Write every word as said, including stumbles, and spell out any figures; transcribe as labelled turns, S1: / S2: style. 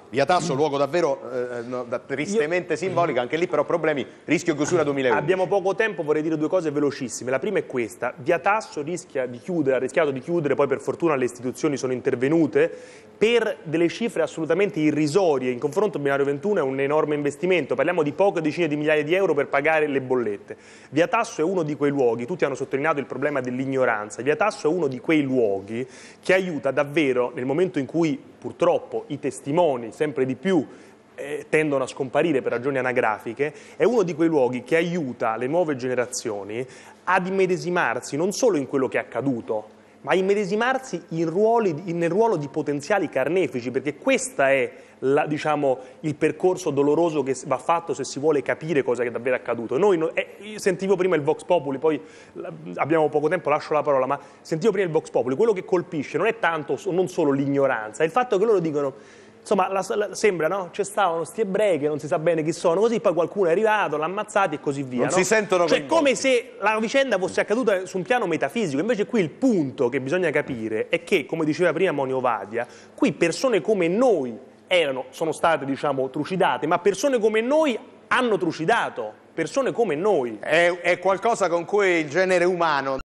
S1: Via Tasso, luogo davvero eh, no, da, tristemente Io... simbolico, anche lì però problemi, rischio chiusura duemilaundici.
S2: Abbiamo poco tempo, vorrei dire due cose velocissime. La prima è questa: Via Tasso rischia di chiudere, ha rischiato di chiudere, poi per fortuna le istituzioni sono intervenute, per delle cifre assolutamente irrisorie. In confronto al binario ventuno è un enorme investimento, parliamo di poche decine di migliaia di euro per pagare le bollette. Via Tasso è uno di quei luoghi, tutti hanno sottolineato il problema dell'ignoranza, Via Tasso è uno di quei luoghi che aiuta davvero nel momento in cui purtroppo i testimoni sempre di più eh, tendono a scomparire per ragioni anagrafiche, è uno di quei luoghi che aiuta le nuove generazioni ad immedesimarsi non solo in quello che è accaduto, ma a immedesimarsi in ruoli, in, nel ruolo di potenziali carnefici, perché questo è la, diciamo, il percorso doloroso che va fatto se si vuole capire cosa è davvero accaduto. Noi, no, eh, sentivo prima il Vox Populi, poi abbiamo poco tempo, lascio la parola, ma sentivo prima il Vox Populi, quello che colpisce non è tanto, non solo l'ignoranza, è il fatto che loro dicono, insomma, la, la, sembra, no? Ci stavano sti ebrei che non si sa bene chi sono, così poi qualcuno è arrivato, l'ha ammazzati e così via.
S1: Non
S2: no?
S1: si sentono
S2: Cioè, come se la vicenda fosse accaduta su un piano metafisico. Invece qui il punto che bisogna capire è che, come diceva prima Monio Vadia, qui persone come noi erano, sono state, diciamo, trucidate, ma persone come noi hanno trucidato, persone come noi.
S1: È, è qualcosa con cui il genere umano